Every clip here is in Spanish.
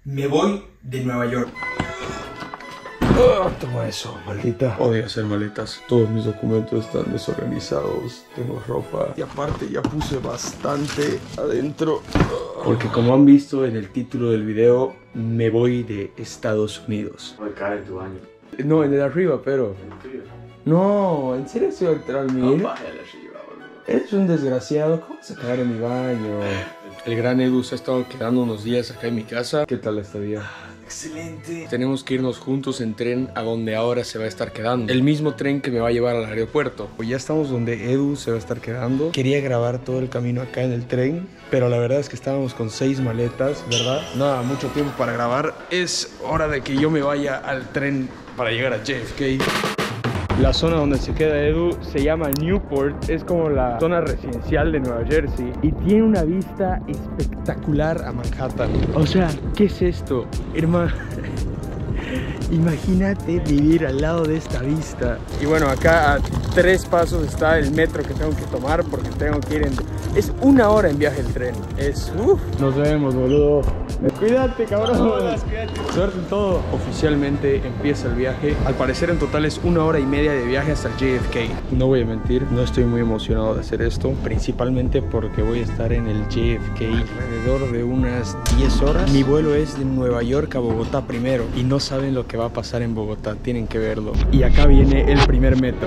Me voy de Nueva York. Oh, toma eso, maldita. Odio hacer maletas. Todos mis documentos están desorganizados. Tengo ropa. Y aparte ya puse bastante adentro. Porque como han visto en el título del video, me voy de Estados Unidos. Voy a caer en tu baño. No, en el de arriba, pero... ¿En el tuyo? No, ¿en serio se va a entrar No, mi? baja de arriba, boludo. Eres un desgraciado. ¿Cómo vas a cagar en mi baño? El gran Edu se ha estado quedando unos días acá en mi casa. ¿Qué tal este día? Excelente. Tenemos que irnos juntos en tren a donde ahora se va a estar quedando. El mismo tren que me va a llevar al aeropuerto. Pues ya estamos donde Edu se va a estar quedando. Quería grabar todo el camino acá en el tren, pero la verdad es que estábamos con 6 maletas, ¿verdad? Nada, mucho tiempo para grabar. Es hora de que yo me vaya al tren para llegar a JFK. La zona donde se queda Edu se llama Newport, es como la zona residencial de Nueva Jersey y tiene una vista espectacular a Manhattan. O sea, ¿qué es esto? Hermano, imagínate vivir al lado de esta vista. Y bueno, acá a 3 pasos está el metro que tengo que tomar porque tengo que ir en... Es 1 hora en viaje el tren. Es... Nos vemos, boludo. Cuídate, cabrón. Suerte en todo. Oficialmente empieza el viaje. Al parecer en total es 1 hora y media de viaje hasta el JFK. No voy a mentir, no estoy muy emocionado de hacer esto. Principalmente porque voy a estar en el JFK alrededor de unas 10 horas. Mi vuelo es de Nueva York a Bogotá primero. Y no saben lo que va a pasar en Bogotá. Tienen que verlo. Y acá viene el primer metro.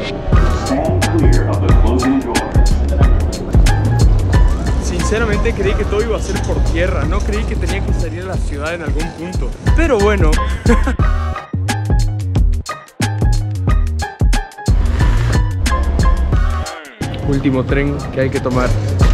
Sinceramente creí que todo iba a ser por tierra, no creí que tenía que salir a la ciudad en algún punto. Pero bueno. Último tren que hay que tomar.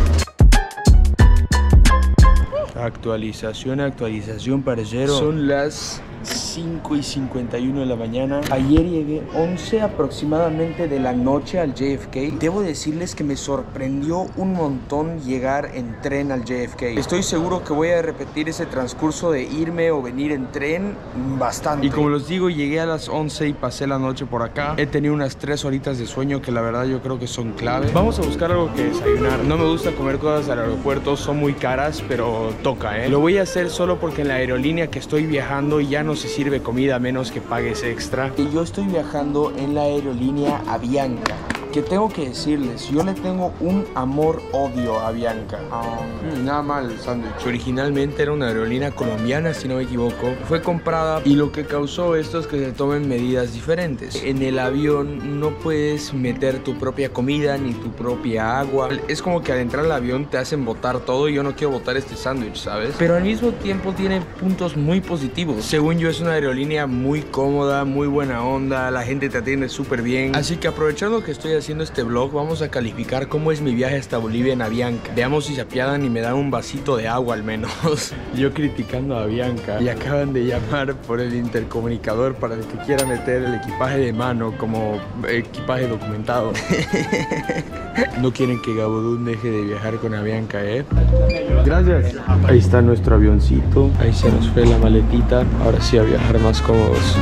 Actualización, parcero. Son las 5:51 de la mañana. Ayer llegué 11 aproximadamente de la noche al JFK. Debo decirles que me sorprendió un montón llegar en tren al JFK. Estoy seguro que voy a repetir ese transcurso de irme o venir en tren bastante. Y como les digo, llegué a las 11 y pasé la noche por acá. He tenido unas 3 horitas de sueño que la verdad yo creo que son clave. Vamos a buscar algo que desayunar. No me gusta comer cosas al aeropuerto, son muy caras, pero toca, Lo voy a hacer solo porque en la aerolínea que estoy viajando ya no se sirve comida a menos que pagues extra. Y yo estoy viajando en la aerolínea Avianca. Que tengo que decirles, yo le tengo un amor-odio a Avianca. Nada mal el sándwich. Originalmente era una aerolínea colombiana, si no me equivoco. Fue comprada y lo que causó esto es que se tomen medidas diferentes. En el avión no puedes meter tu propia comida ni tu propia agua. Es como que al entrar al avión te hacen botar todo y yo no quiero botar este sándwich, ¿sabes? Pero al mismo tiempo tiene puntos muy positivos. Según yo es una aerolínea muy cómoda, muy buena onda, la gente te atiende súper bien. Así que aprovechando que estoy haciendo este vlog, vamos a calificar cómo es mi viaje hasta Bolivia en Avianca. Veamos si se apiadan y me dan un vasito de agua al menos. Yo criticando a Avianca y acaban de llamar por el intercomunicador para el que quiera meter el equipaje de mano como equipaje documentado. No quieren que Gabodún deje de viajar con Avianca, Gracias. Ahí está nuestro avioncito. Ahí se nos fue la maletita. Ahora sí a viajar más cómodos.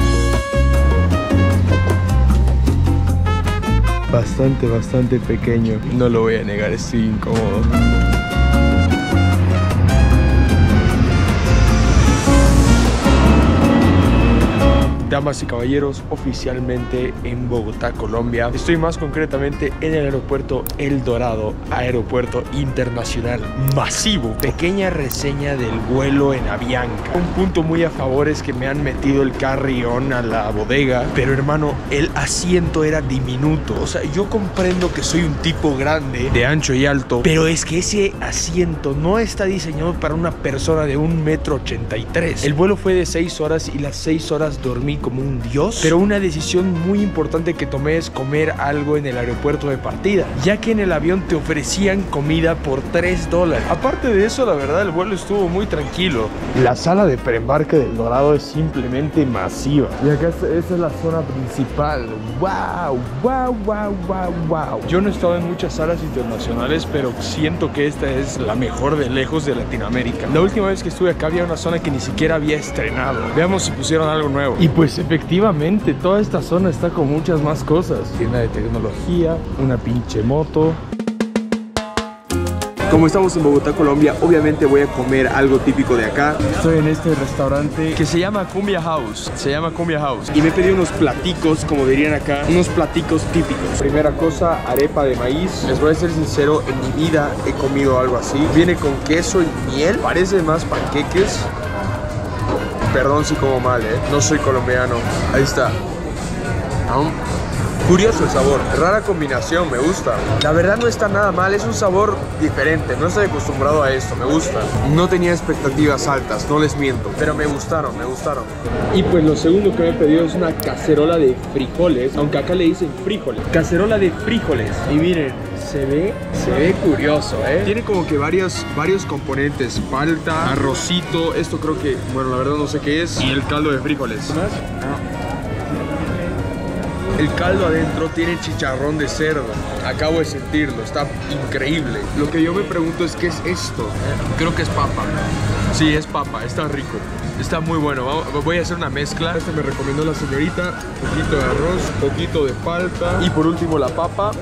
Bastante pequeño. No lo voy a negar, estoy incómodo. Damas y caballeros, oficialmente en Bogotá, Colombia. Estoy más concretamente en el aeropuerto El Dorado, aeropuerto internacional masivo. Pequeña reseña del vuelo en Avianca. Un punto muy a favor es que me han metido el carry-on a la bodega, pero hermano, el asiento era diminuto. O sea, yo comprendo que soy un tipo grande, de ancho y alto, pero es que ese asiento no está diseñado para una persona de 1,83 m. El vuelo fue de 6 horas y las 6 horas dormí como un dios, pero una decisión muy importante que tomé es comer algo en el aeropuerto de partida, ya que en el avión te ofrecían comida por $3. Aparte de eso, la verdad, el vuelo estuvo muy tranquilo. La sala de preembarque del Dorado es simplemente masiva. Y acá esa es la zona principal. ¡Wow! Yo no he estado en muchas salas internacionales, pero siento que esta es la mejor de lejos de Latinoamérica. La última vez que estuve acá había una zona que ni siquiera había estrenado. Veamos si pusieron algo nuevo. Y pues efectivamente, toda esta zona está con muchas más cosas. Tienda de tecnología, una pinche moto. Como estamos en Bogotá, Colombia, obviamente voy a comer algo típico de acá. Estoy en este restaurante que se llama Cumbia House. Y me he pedido unos platicos, como dirían acá, unos platicos típicos. Primera cosa, arepa de maíz. Les voy a ser sincero, en mi vida he comido algo así. Viene con queso y miel. Parece más panqueques. Perdón si como mal, no soy colombiano. Ahí está. Curioso el sabor, rara combinación, me gusta. La verdad no está nada mal, es un sabor diferente, no estoy acostumbrado a esto, me gusta. No tenía expectativas altas, no les miento, pero me gustaron. Y pues lo segundo que me he pedido es una cacerola de frijoles, aunque acá le dicen frijoles. Cacerola de frijoles. Y miren, se ve curioso, Tiene como que varios componentes, palta, arrocito, esto creo que, bueno, la verdad no sé qué es, y el caldo de frijoles. El caldo adentro tiene chicharrón de cerdo. Acabo de sentirlo, está increíble. Lo que yo me pregunto es, ¿qué es esto? Creo que es papa. Sí, es papa, está rico. Está muy bueno. Voy a hacer una mezcla. Este me recomendó la señorita. Poquito de arroz, poquito de palta. Y por último la papa.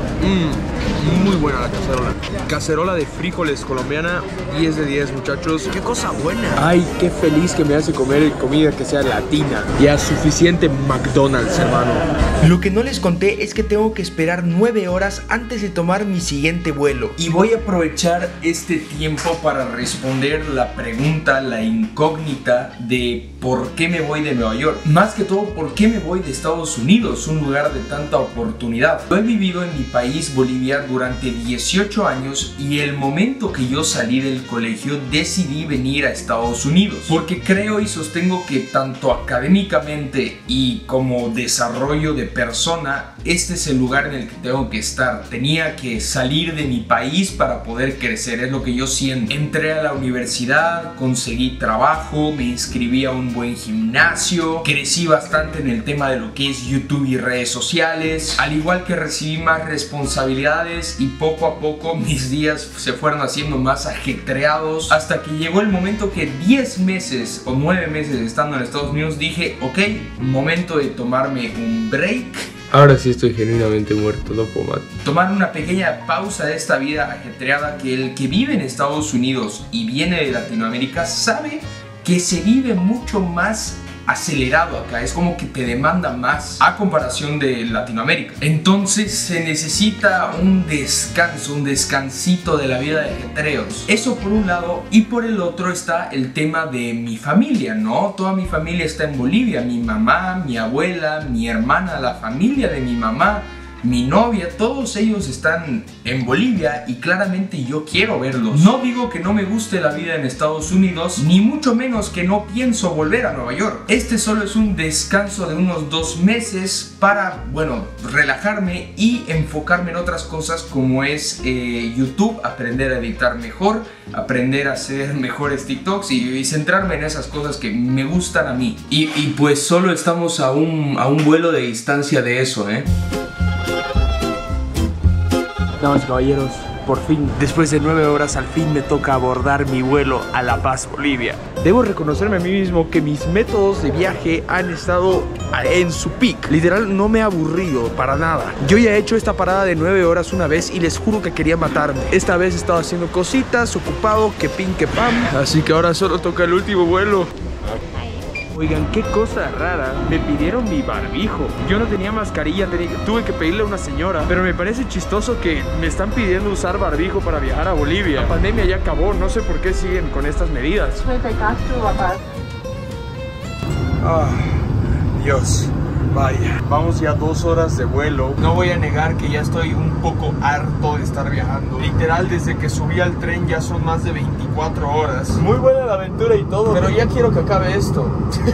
Muy buena la cacerola. Cacerola de frijoles colombiana. 10 de 10, muchachos. ¡Qué cosa buena! Ay, qué feliz que me hace comer comida que sea latina. Ya suficiente McDonald's, hermano. Lo que no les conté es que tengo que esperar 9 horas antes de tomar mi siguiente vuelo. Y voy a aprovechar este tiempo para responder la pregunta, la incógnita de por qué me voy de Nueva York. Más que todo, por qué me voy de Estados Unidos, un lugar de tanta oportunidad. Yo he vivido en mi país, Bolivia, durante 18 años y el momento que yo salí del colegio decidí venir a Estados Unidos. Porque creo y sostengo que tanto académicamente y como desarrollo de persona, este es el lugar en el que tengo que estar. Tenía que salir de mi país para poder crecer, es lo que yo siento. Entré a la universidad, conseguí trabajo, me inscribí a un buen gimnasio, crecí bastante en el tema de lo que es YouTube y redes sociales, al igual que recibí más responsabilidades y poco a poco mis días se fueron haciendo más ajetreados hasta que llegó el momento que 10 meses o 9 meses estando en Estados Unidos dije, ok, momento de tomarme un break. Ahora sí estoy genuinamente muerto, no puedo más. Tomar una pequeña pausa de esta vida ajetreada que el que vive en Estados Unidos y viene de Latinoamérica sabe que se vive mucho más acelerado acá, es como que te demanda más a comparación de Latinoamérica. Entonces se necesita un descanso, un descansito de la vida de ajetreos. Eso por un lado, y por el otro está el tema de mi familia, ¿no? Toda mi familia está en Bolivia, mi mamá, mi abuela, mi hermana, la familia de mi mamá, mi novia, todos ellos están en Bolivia y claramente yo quiero verlos. No digo que no me guste la vida en Estados Unidos, ni mucho menos que no pienso volver a Nueva York. Este solo es un descanso de unos 2 meses para, bueno, relajarme y enfocarme en otras cosas como es YouTube, aprender a editar mejor, aprender a hacer mejores TikToks y centrarme en esas cosas que me gustan a mí. Y pues solo estamos a un vuelo de distancia de eso, Damas y caballeros, por fin, después de 9 horas, al fin me toca abordar mi vuelo a La Paz, Bolivia. Debo reconocerme a mí mismo que mis métodos de viaje han estado en su peak. Literal, no me he aburrido para nada. Yo ya he hecho esta parada de 9 horas una vez y les juro que quería matarme. Esta vez he estado haciendo cositas, ocupado, que pin, que pam. Así que ahora solo toca el último vuelo. Oigan, qué cosa rara, me pidieron mi barbijo. Yo no tenía mascarilla, tuve que pedirle a una señora. Pero me parece chistoso que me están pidiendo usar barbijo para viajar a Bolivia. La pandemia ya acabó, no sé por qué siguen con estas medidas. Dios, vaya. Vamos ya 2 horas de vuelo. No voy a negar que ya estoy un poco harto de estar viajando. Literal, desde que subí al tren ya son más de 24 horas. Muy buena la aventura y todo, pero ya quiero que acabe esto.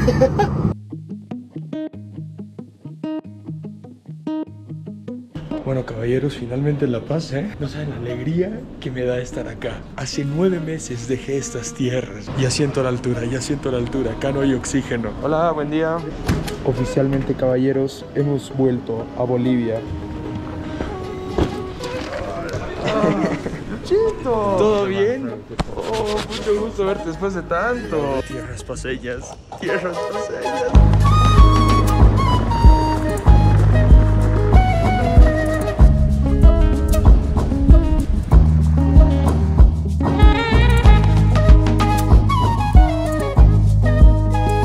Bueno, caballeros, finalmente en La Paz, no saben la alegría que me da estar acá. Hace 9 meses dejé estas tierras. Ya siento la altura, Acá no hay oxígeno. Hola, buen día. Oficialmente, caballeros, hemos vuelto a Bolivia. Chito. ¿Todo bien? Oh, mucho gusto verte después de tanto. Tierras paseñas.